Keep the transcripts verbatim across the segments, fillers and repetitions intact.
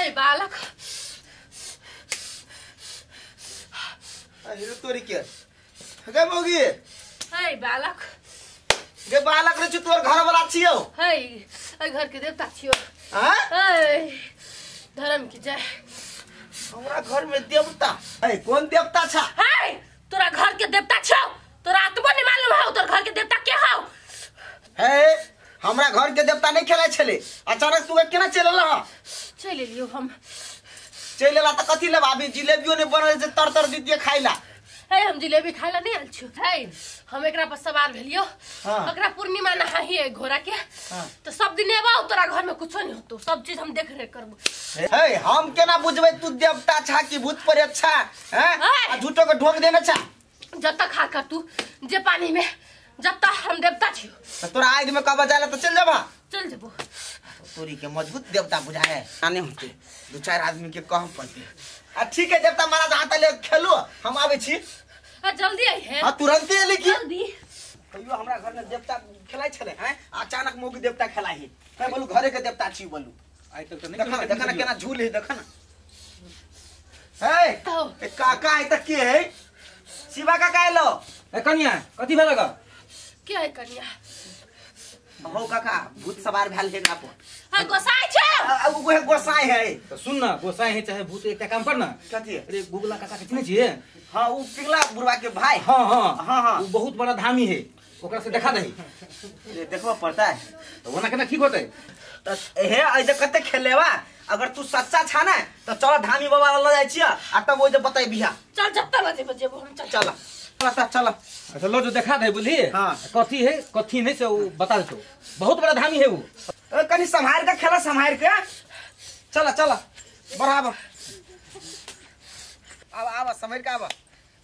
हे बालक अरे तोरी के गे मौगी हे बालक गे बालक रे तोर घर वाला छियो हे ए घर के देवता छियो हां हे धर्म की जय हमरा घर में देवता है कौन देवता छा हे तोरा घर के देवता छौ तोरा आत्मा नहीं मालूम हो तोर घर के देवता के हो है हमरा घर के देवता नहीं खेला छले अचानक तू केना चलल ह चले लियो हम चलेला त कथि ले भाभी जिलेबियो ने बनल से तर तर दीदिए खाइला हे हम जिलेबी खाइला नहीं आल छु हे हम एकरा पर सवार भेलियो हां एकरा पूर्णिमा नहाही है घोड़ा के हां तो सब दिन एबा तोरा घर में कुछो नहीं होतो सब चीज हम देख रे करबो हे हम केना बुझबै तू देवता छा कि भूत प्रेत छा हैं झूठो के ढोक देने छा जब तक खा कर तू जे पानी में जब तक हम देवता छियो तो तोरा आग में कब जाला तो चल जाबा चल जबो तोरी के मजबूत देवता बुझाए आने होते दो चार आदमी के कहम पड़ते आ ठीक है देवता महाराज हाथ ले खेलो हम आवे छी आ जल्दी आई है हां तुरंत एली की जल्दी कहियो हमरा घर में देवता खेलाइ छले हैं अचानक मोगी देवता खेलाई है बोलू घरे के देवता छी बोलू आई तक तो नहीं देखा देखा ना केना झूल है देखा ना हे आओ। ए काका है त के है शिवा काका एलो ए कन्या कथि भेल ग क्या है कन्या हो काका भूत सवार भेल है ना पर हां गोसाई छ आ उ है गोसाई है तो सुन ना गोसाई है चाहे भूत एकटा काम कर ना कथि अरे गुगला काका के चिन्ह छिए हां उ पिगला बुढ़वा के भाई हां हां हां हां वो बहुत बड़ा धामी है ओकरा से देखा दही ये देखबा पड़ता है तो वना केना ठीक होतै त हे ऐसे कते खेलेवा अगर तू सच्चा छा ना तो चल धामी बाबा ल जाय छिया आ तब वो जे बताई बिहा चल जत्ता बजे बजे हम चल चल चल चल अच्छा लो जो देखा दे बुझली हां कथि है कथि नहीं से वो बता दे तो बहुत बड़ा धामी है वो ए कनी संभाल के खेला संभाल के चल चल बराबर अब आवा संभाल के आवा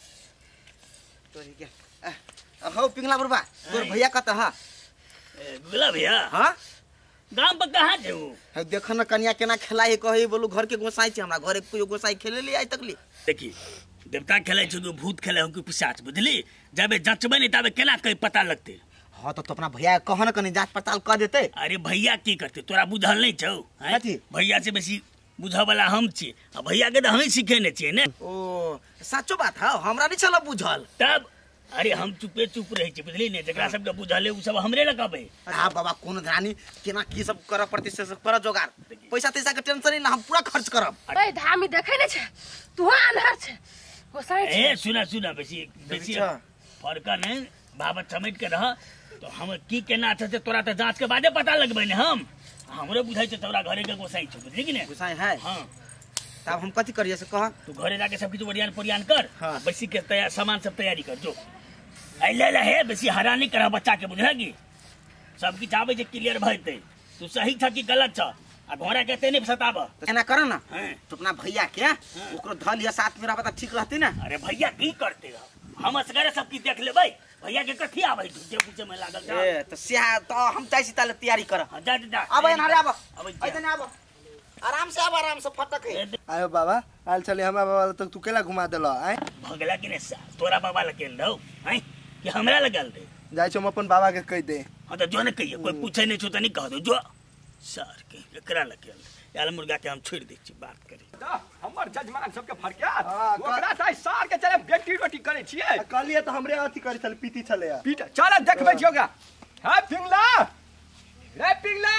तोरी के हो पिंगला बुढ़वा तोर भैया कत हा गुला भैया हां गांव पर कहां थे वो है देख न कन्या केना खेलाई कहि बोलू घर के गोसाई छी हमरा घरे कोई गोसाई खेले ले आई तकली देखी देवता खेले छ कि भूत खेले हो कि पिशाच बुझली जबे जचबे नहीं तबे केना कहीं पता लगते हां तो, तो अपना भैया कहन कनी जांच पड़ताल कर देते अरे भैया की करते तोरा बुझल नहीं छौ हैं? कथी? भैया से बेसी बुझा वाला हम छी आ भैया के तो हम ही सिखेने छिए ने ओ सच्चो बात है हमरा नहीं चला बुझल तब अरे हम चुपे चुप रही छी बुझली ने जकरा सब के बुझले उ सब हमरे लगाबे हां बाबा कोन रानी केना की सब कर पड़ती से कर जोगार पैसा तैसा के टेंशन नहीं ना हम पूरा खर्च करब ए धामी देखे ने छ तू अनहर छ गोसाई छ ए सुना सुना बेसी बेसी फरका नहीं बाबा समेट के रह तो हम की केना छ से तोरा त जांच के बादे पता लगबे ने हम हमरे बुझाई छ तोरा घरे के गोसाई छ बुझली कि ने गोसाई है हां तब हम कथि करिए से कह तू घरे जाके सब कुछ बढ़िया परियान कर हाँ। बेसी के तैयार सामान सब तैयारी कर जो आई ले ले है बेसी हैरानी करा बच्चा के बुझेगी सब की चाबे जे क्लियर भइते तू सही छ कि गलत छ आ घोड़ा कहते नहीं सताब एना कर ना हैं? तो अपना भैया के ओकरो धल या साथ में रहबा त ठीक रहती ना अरे भैया की करते रह हम असगरे सब की देख लेबै भैया के कथी आबै तू जे पूछे में लागल जा ए तो सिया तो हम चाहसी ताले तैयारी कर हाँ, जा जा अब एना रे अब अब ऐतने अब आराम से अब आराम से फटक है आयो बाबा आल चले हमरा बाबा तक तू केला घुमा देलो आय भगला कि ने तोरा बाबा लगे रहो हैं कि हमरा लगल रे जाय छम अपन बाबा के कह दे हां तो जो ने कहिए कोई पूछे नहीं छो त नहीं कह दो जो सर के एकरा लगे यार मुर्गा के हम छोड़ दै छी बात करी हमर जजमान सबके फरका ओकरा साइ सार के चले बेटी रोटी करे छिए कहलिए त हमरे अथी करी छल पीती छले पीट चल देखबै छियोगा हां पिंगला रे पिंगला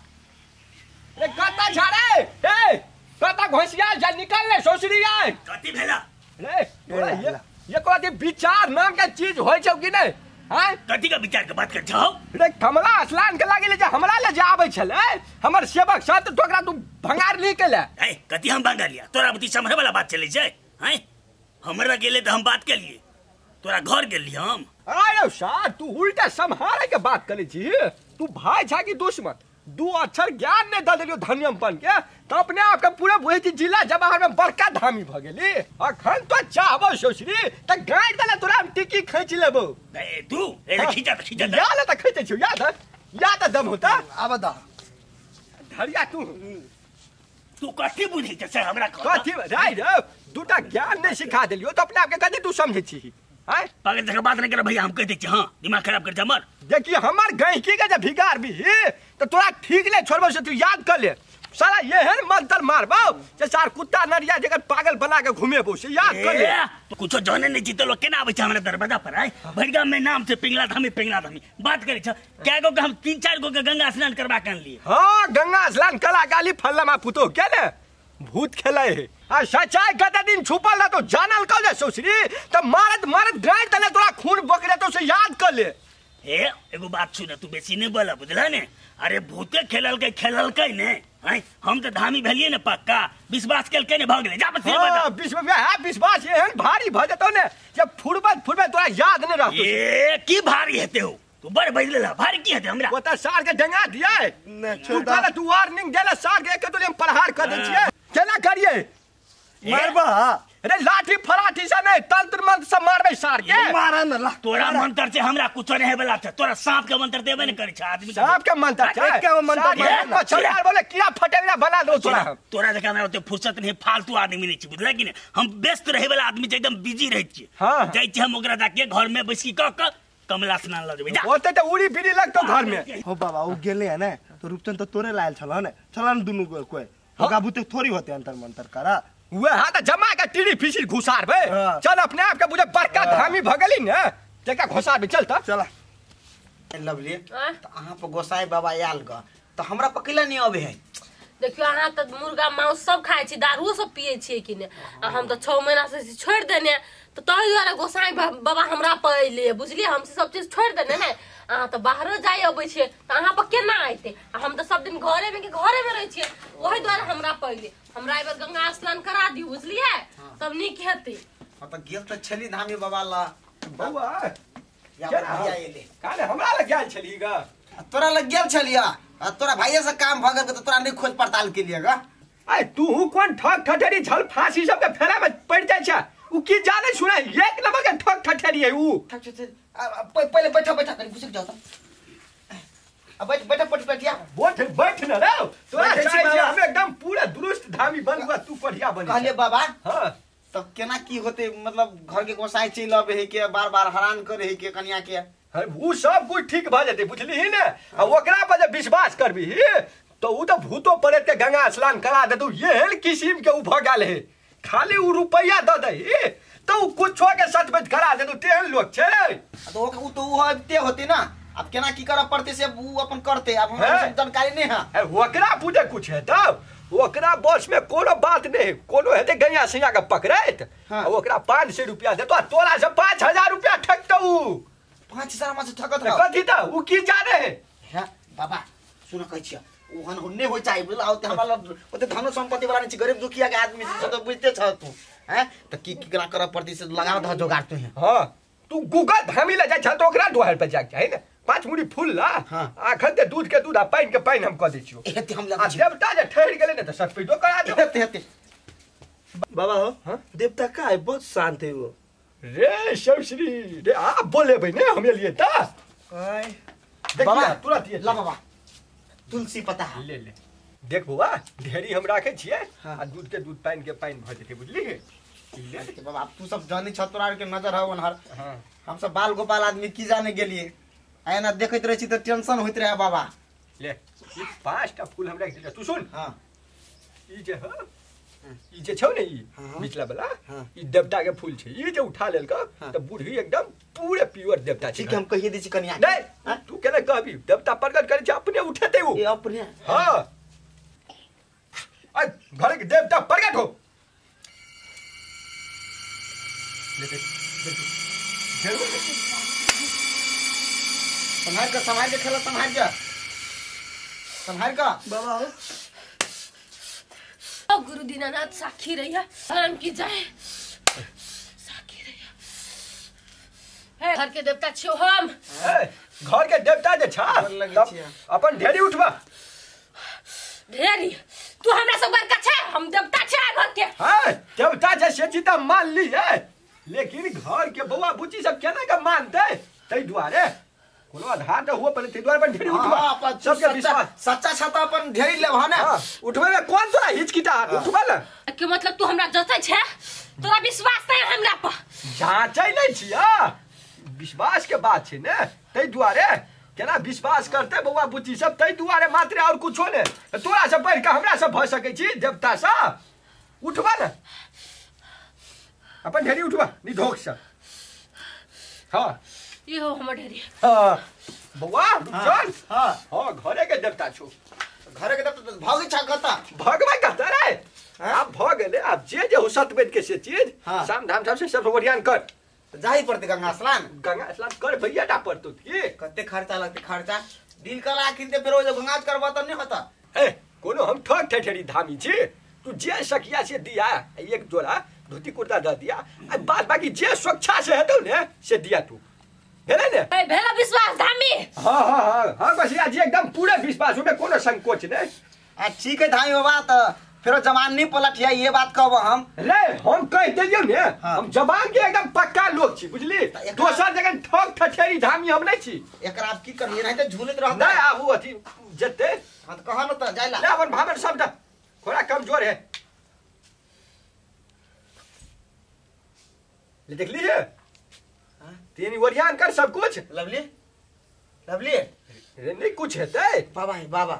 रे कता झाड़े ए कता घोसिया जा निकल ले सोसरी आय कथी भेला रे तोरा ये ये कोती विचार नाम के चीज होय छौ कि नहीं हां कथी का विचार के बात कर जाओ रे कमला असलान के लागे ले जे हमरा ले जाबै छले हमर सेवक साथ टोकरा तू भंगार ली के ले ए कथी हम भागा लिया तोरा बुद्धि समझे वाला बात चले जाए हैं हमरा गेले तो हम बात के लिए तोरा घर गेली हम अरे सार तू उल्टा संहारे के बात करे छी तू भाई छा की दुश्मन दू अक्षर ज्ञान ने द देलियो धनियम बन के तो अपने आप के पूरे बुझी जिला जवाहर में बड़का धामी भ गेली अखन तो चाहबो सोसरी त गाड़ दले तोरा टिकी खींच लेबो ए तू ए खींचा खींचा याद त खींचे छी याद याद दम होता अब दा धरिया तू तू कथी बुझी छ से हमरा कथी राय रे दूटा ज्ञान ने सिखा देलियो तो अपने आप के कथी तू समझे छी हैं पागल जगह बात नहीं कर भैया हम कह दे छी हां दिमाग खराब कर जा मर देखिए हमार गहकी के जब भिगार भी तो तोरा ठीक ले छोड़बो से तू याद कर ले साला ये है मंत्र मारबो जे सार कुत्ता नरिया जगह पागल बना के घूमेबो से याद कर ले। तो कुछो जाने नहीं जीतलो केना आबै छ हमरा दरवाजा पर आय भड़गा में नाम से पिंगला धामी पिंगला धामी बात करे छ क्या गो के हम तीन चार गो के गंगा स्नान करबा के लिए। हां गंगा स्नान कला गाली फल्ला पुतो के ने भूत खेले है आ सच्चाई कते दिन छुपल न तो जानल कल जे ससुरी त मारत मारत गाड़ तले तोरा खून बकरे तो से याद कर ले। हे एगो बात सुन तू बेसी नहीं बोला बुझला ने अरे भूते खेलल के खेलल के ने हैं हम तो धामी भेलिए ने पक्का विश्वास कल के ने भाग ले जा बस हां विश्वास है विश्वास ये है भारी भ जतो ने जब फुरबत फुरबत तोरा याद नहीं रहतो ए की भारी हेते हो तू बड़ बजलेला भारी की हेते हमरा ओता सार के डंगा दिया है तू कहला तू वार्निंग देला सार के एक दुले में प्रहार कर दे छिए केना करिए मारबा अरे लाठी फराठी से नहीं तंत्र मंत्र से मारबे सार के मारा न ला तोरा मंत्र से हमरा कुछ नहीं वाला था तोरा सांप के मंत्र देबे नहीं करे छ आदमी सांप के मंत्र छै के मंत्र मारे छलार बोले किया फटेला बना दो तोरा तोरा जका हमरा ओते फुर्सत नहीं फालतू आदमी नहीं छी बुझला कि ने हम व्यस्त रहे वाला आदमी छै एकदम बिजी रहै छी हां जाई छी हम ओकरा जाके घर में बैस के क कमला स्नान ल जेबै जा ओते त उड़ी बिड़ी लगतो घर में हो बाबा उ गेले है ने तो रूपचंद तो तोरे लायल छल ने चलन दुनु कोई होगा बुते थोड़ी होते अंतर मंतर करा वे हां जमा के टीड़ी फिसी घुसार बे चल अपने आप के बुझे बड़का धामी भगली ने जका घुसार बे चल त चला लवली तो अहाँ पर गोसाई बाबा आयल ग तो हमरा पकैला नहीं आवे है। देखियो अहाँ त मुर्गा मांस सब खाए छी दारू सब पिए छी कि ने हम तो छह महीना से छोड़ देने तो तोहि द्वारा गोसाई बाबा हमरा पहिले बुझलिए हम सब चीज छोड़ देने ने अहाँ तो बाहर जाय अबै छे त अहाँ पर केना आइते हम तो सब दिन घरे में के घरे में रहै छिए ओहि द्वारा हमरा पहिले हमरा एबर गंगा स्नान करा दी बुझलिए तब नीक हेते। हां त गेल त छली धामी बाबा ला बौआ या बढ़िया एले काले हमरा लग गेल छली ग तोरा लग गेल छलिया तोरा भाइये से काम भ गेल त तोरा नहीं खोज पड़ताल के लिए ग आई तू कौन ठग ठठरी झल फांसी सब के फेरा में पड़ जाय छ उ की जाने सुने एक नंबर के ठग ठठरी है उ पहले बैठा बैठा कर घुस जाओ त अब बैठ बैठा पट बैठिया बैठ बैठ न रे तोरा चाहिए हम एकदम पूरा दुरुस्त धामी बन हुआ तू बढ़िया बन कहले बाबा हां तब केना की होते मतलब घर के गोसाई चल आवे है के बार बार हैरान करे है के कन्या के वो सब कुछ ठीक भ जते बुझली ही ने आ ओकरा पर जे विश्वास करबी तो उ तो भूतो पड़े के गंगा स्नान करा दे तू ये किस्म के उ भ गेल है खाली उ रुपया द दे तो कुछो के सच बच करा दे तू तेहन लोग छे तो उ तो उ हते होते ना अब केना की करा पड़ते से उ अपन करते अब हमरा सब जानकारी नहीं है ओकरा पूजे कुछ है तब ओकरा बस में कोनो बात नहीं कोनो हेते गैया सिया के पकड़ैत ओकरा पाँच सौ रुपया दे तो तोरा से पाँच हजार रुपया ठकतौ पाँच हजार में से ठकत रह कथि त उ की जाने है बाबा सुन कहै छियै ओहन होने हो चाहिए बुझला ओते हमरा ओते धन संपत्ति वाला नहीं गरीब दुखिया के आदमी से तो बुझते छ तू हैं त की की करा कर पड़ती से लगा ध जोगाड़ तू है हां तू गूगल धामी ले जाय छ तो ओकरा दोहर पे जाके है ना पांच मुड़ी फूल ला आखन ते दूध के दूध आ पानी के पानी हम क दै छियो एते हम लगा देवता जे ठहर गेले ने त सटपैडो करा दे एते एते बाबा हो हां देवता का है बहुत शांत है वो रे शमश्री रे आ बोले भाई ने हम लिए ता आय बाबा तुरंत ये ला बाबा तुलसी पता ले ले देख बुआ ढेरी हम राखे छिए आ दूध के दूध पानी के पानी भ जेते बुझली ले बाबा तू सब जानी छ तोरा के नजर है ओनहर हम सब बाल गोपाल आदमी की जाने गेलिए आयना देखैत रहै छी त टेंशन होइत रहे बाबा ले ई पांचटा फूल हम राख दिले तू सुन हां ई जे ह ई जे छौ ने ई मिचला वाला ई देवता के फूल छै ई जे उठा लेल का त बूढ़ी एकदम पूरे प्योर देवता छै ठीक हम कहिए दै छी कन्या नहीं तू केना कहबी देवता प्रकट करे छै अपने उठेते वो ए अपने हां आ घर के देवता प्रकट हो ले देख संभाल का संभाल के खेला संभाल का संभाल का बाबा हो ओ गुरु दीनानाथ साक्षी रहिया राम की जय साक्षी रहिया हे घर के देवता छियो हम घर के देवता जे छ अपन ढेरी उठबा ढेरी तू हमरा सब बड़का छै हम देवता छै घर के हां देवता जे से जीता मान ली है लेकिन घर के बउआ बुची सब केना के मानते तै दुआरे कोनो आधार त हुआ पहले तै दुआरे पर ढेरी उठबा सबके विश्वास सच्चा छता अपन ढेरी लेब ह ना उठबे में कौन तोरा हिचकिटा उठबा ना के मतलब तू हमरा जतै छै तोरा विश्वास नै हमरा पर जांचै नै छिया विश्वास के बात छै ने तै दुआरे केना विश्वास करते बउआ बुच्ची सब तै दुआरे मात्र और कुछो ने तोरा से बढ़ के हमरा से भ सकै छी देवता सा उठबा न अपन ढेरी उठबा निधोक से हां ये हो हमर ढेरी हां बउआ चल हां हां घरे के देवता छौ घरे के देवता भागी छ कता भगवान कहता रे अब भ गेले अब जे जे हो सतवेद के से चीज हाँ। साम धाम सब से सब बढ़ियान कर जाही पड़ते गंगा स्नान गंगा स्नान कर भैया डा पड़तो की कते खर्चा लगते खर्चा दिल कला किनते फिर वो गंगा करबा त नहीं होता ए कोनो हम ठग ठठेरी धामी छी तू जे सकिया से दिया एक जोड़ा धोती कुर्ता द दिया आ बाद बाकी जे स्वच्छा से हेतौ ने से दिया तू भेले ने ए भेला विश्वास धामी हां हां हां हां बस या जे एकदम पूरे विश्वास में कोनो संकोच नहीं आ ठीक है धामी बाबा त फिर जवान नहीं पलटिया ये बात कहब हम रे हम कह देलियो ने हाँ। हम जवान के एकदम पक्का लोग छी बुझली एकरा- दोसर जगह ठग ठठेरी धामी हम नहीं छी एकरा आप की करिए नहीं त झूलत रहत नहीं आबू अथी जते हां त कहा न त जाइला ले अपन भावर सब दा थोड़ा कमजोर है ले देख लीजिए तीन वरियान कर सब कुछ लवली लवली रे नहीं कुछ है ते बाबा है बाबा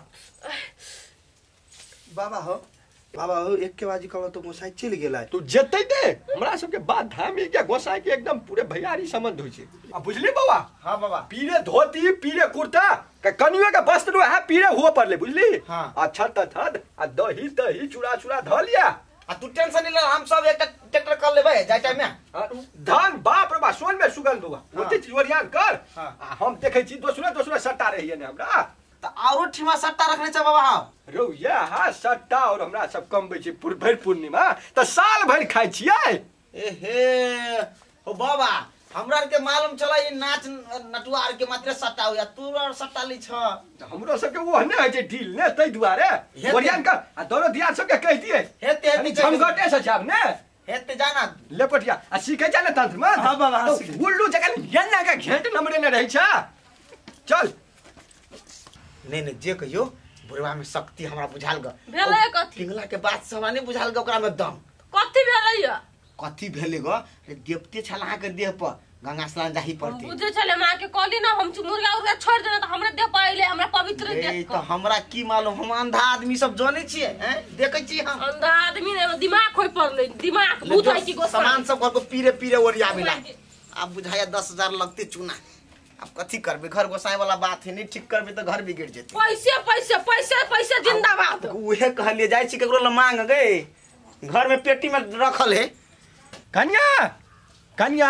बाबा हो बाबा हो एक के बाजी कहो तो गोसाई चल गेला तू जते दे हमरा सब के बात धामी के गोसाई के एकदम पूरे भैयारी संबंध होई छै अब बुझली बाबा हां बाबा पीरे धोती पीरे कुर्ता के कनियो के वस्त्र है पीरे हुआ पड़ले बुझली हाँ। अच्छा त थद आ दही दही चूड़ा चूड़ा ध लिया आ तू टेंशन नहीं ले हम सब एक ट्रैक्टर कर लेबे जाय टाइम में आ, धान बाप रे बा सोन में सुगंध हुआ हाँ। ओते चीज वरियान कर हाँ। आ, हम देखे छी दोसरा दोसरा सट्टा रहिए ने हमरा त औरो ठीमा सट्टा रखने छ बाबा हम रौ या हा सट्टा और हमरा सब कमबै छी पुर भर पूर्णिमा त साल भर खाइ छियै ए हे हो बाबा हमरा के मालूम चला ये नाच नटुआर के मात्र सट्टा होया तू और सट्टा ली छ हमरो सब के वो ने है जे ढील ने तै दुआरे हेते। वरियान कर आ दोनो दिया सब के कह दिए हेते अरे हेते झमगटे से जाब ने हेते जाना लेपटिया आ सीखे जाने तंत्र में हाँ बाबा, हाँ, तो सीखे। गुल्लू जगह यन्ना का घेंट नंबरे ने रही छ चल नहीं नहीं जे कहियो बुढ़वा में शक्ति हमरा बुझाल ग भेलै कथी पिंगला के बात सब नहीं बुझाल ग ओकरा में दम कथी भेलैया कथी भेले ग रे देवते छला के देह पर गंगा स्नान जाही पड़ती बुझे चले मां के कहली ना हम मुर्गा उर्गा छोड़ देना तो हमरे देह पहिले हमरा पवित्र ए देख तो हमरा की मालूम हम अंधा आदमी सब जाने छिए हैं देखे छी हम अंधा आदमी ने दिमाग खोइ पड़ले दिमाग भूत है की गोसा सामान सब घर को पीरे पीरे ओरिया मिला अब बुझाया दस हजार लगते चूना अब कथी करबे घर गोसाई वाला बात है नहीं ठीक करबे तो घर बिगड़ जेते पैसे पैसे पैसे पैसे जिंदाबाद उहे कहलिए जाय छी केकरो ल मांग गए घर में पेटी में रखल है कन्या कन्या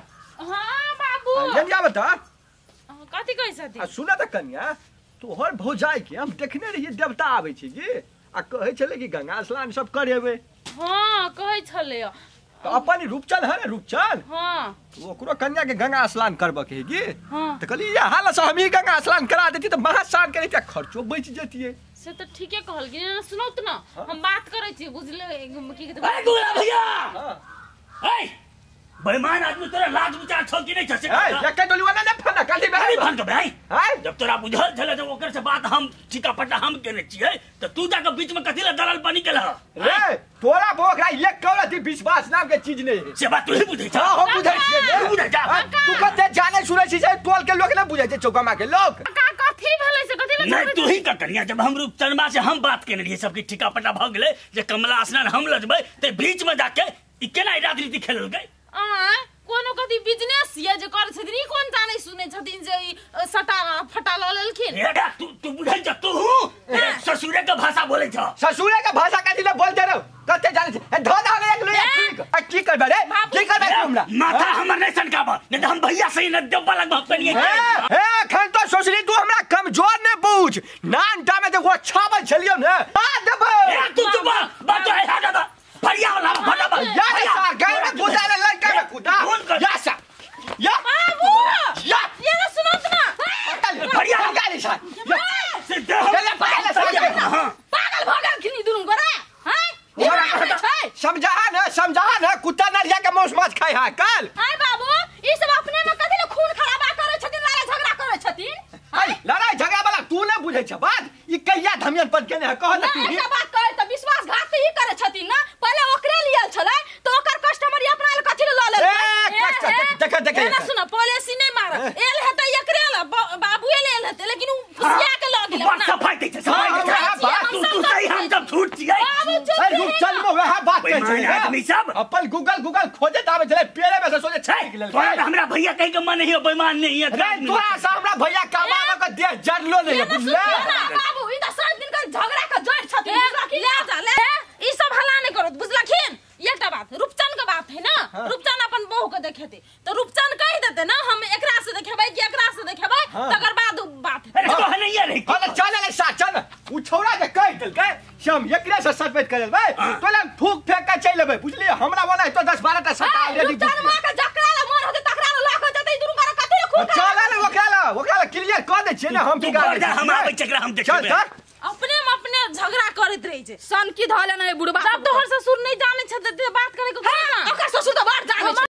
हां बाबू कन्या बता कथी कहै छथि आ सुना त कन्या तोहर भौजाई के हम देखने रहिए देवता आबै छी की आ कहै छले कि गंगा स्नान सब करेबे हां कहै छले तो अपन रूपचन है ना रूपचन हां तो ओकरो कन्या के गंगा स्नान करबे के की हां तो कहली या हाल से हम ही गंगा स्नान करा देती तो महास्नान करे त खर्चो बच जेतिए से तो ठीके कहल कि ना सुनौ त ना हम बात करै छी बुझले की कहते ए गोला भैया हां ए बेईमान आदमी तोरा लाज विचार छौ कि नहीं छसे ए जके डोली वाला ने फना काली अरे बे भान के भाई हाय जब तोरा बुझल छले जब ओकर से बात हम चिका पट्टा हम केने छियै त तू जाके बीच में कथि ला दलाल पानी केला रे तोरा बोकरा एक कौलती विश्वास नाम के चीज नहीं है से बात तू ही बुझै छ हां हम बुझै छियै तू बुझै छ हाँ, तू कते जाने सुनै छी जे टोल के लोग ना बुझै छै चौकामा के लोग का कथी भेलै से कथी ला नहीं तू ही का करिया जब हम रूपचंदमा से हम बात केने रहिए सबके ठिका पट्टा भ गेले जे कमला स्नान हम लजबै ते बीच में जाके ई केना राजनीति खेलल गई आ कोनो कथी बिजनेस ये जे कर छथिन ई कोन जाने सुने छथिन जे ई सटा फटा ल लेलखिन एडा तू तू बुझै छ तू ससुरे के भाषा बोलै छ ससुरे के भाषा कथि ले बोलते रहो कते जाने छै धो धा एक लो ठीक आ की करबे रे की करबे हमरा माथा हमर नहीं सनकाब नहीं तो हम भैया सही न देबा लगबा पनिए ए खन तो सोचली तू हमरा कमजोर ने पूछ नान टा में देखो छाबल छलियो ने आ देबो ए तू तू बात है हा दादा भैया वाला फटा या रे सा गए में कूदा रे लड़का में कूदा या सा या बाबू या ये ना सुनत ना बढ़िया गाड़ी सा से दे चले पहले समझ पागल भगल खिनी दुनु गरे हैं समझा ना समझा ना कुत्ता ना लिया के मौस माछ खाई हा कल हाय बाबू ई सब अपने में कथि ले खून खराबा करे छथिन लड़ाई झगड़ा करे छथिन हाय लड़ाई झगड़ा वाला तू ने बुझै छ बात ई कहिया धमियन पर केने कह ना तू ऐसा बात करे त विश्वासघात ही करे छथिन ना पहले ओकरे लियल छलै तो ओकर कस्टमर अपना ले कथि ले ल लेल ए देख देख ना सुन पॉलिसी नहीं मार एल हेतै एकरे ल बाबूए लेल अरे रूपचंद में वह बात बेईमान कहै छै आदमी सब। अपन गूगल गूगल खोजे ताबे चले पेड़े में से सोचे छै तोरा त हमरा भैया कहि के मन नहीं बेईमान नहीं है अरे तोरा से हमरा भैया कमावा के देह जरलो नहीं है बुझले बाबू ई त सात दिन का झगड़ा का जड़ छथिन ले जा ले ई सब हल्ला नहीं करो बुझलखिन एकटा बात रूपचंद के बात है ना रूपचंद अपन बहू के देखेते तो रूपचंद कह देते ना हम एकरा से देखेबै कि एकरा से देखेबै तकर बाद बात अरे तो नहीं है रे अरे चल ले सा चल उ छौड़ा के कह देल के से हम एकरा से सचपेट कर लेबै तो ले थूक फेंक के चल लेबै बुझली हमरा बना तो दस बारह टा सटा ऑलरेडी रूपचंद मां के जकरा ला मन होते तकरा ला लाख जतै दुनु बार कते खूब चल ले ओकरा ओकरा क्लियर कर दे छियै ना हम की कर हम आबै चकरा हम चल देखबै चल अपने में अपने झगड़ा करत रही छे सन की धले नहीं बुढ़बा जब तोहर से